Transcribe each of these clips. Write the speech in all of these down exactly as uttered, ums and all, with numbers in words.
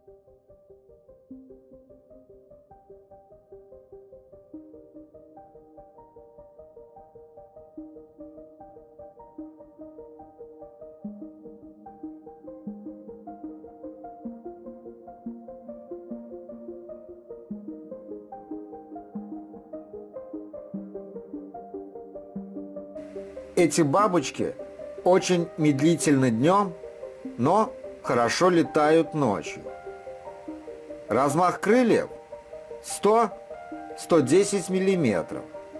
Эти бабочки очень медлительны днем, но хорошо летают ночью. Размах крыльев сто — сто десять миллиметров.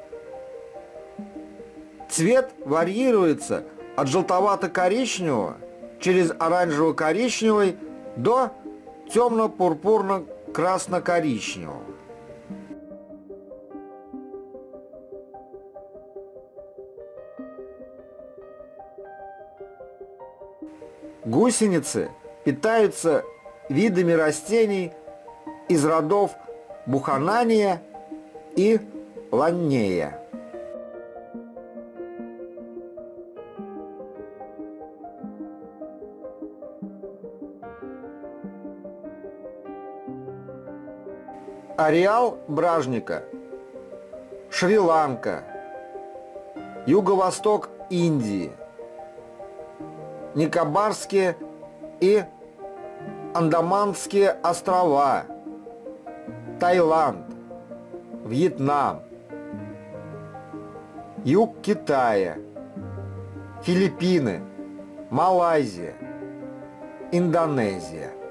Цвет варьируется от желтовато-коричневого через оранжево-коричневый до темно-пурпурно-красно-коричневого. Гусеницы питаются видами растений из родов Буханания и Ланнея. Ареал бражника – Шри-Ланка, юго-восток Индии, Никобарские и Андаманские острова, Таиланд, Вьетнам, юг Китая, Филиппины, Малайзия, Индонезия.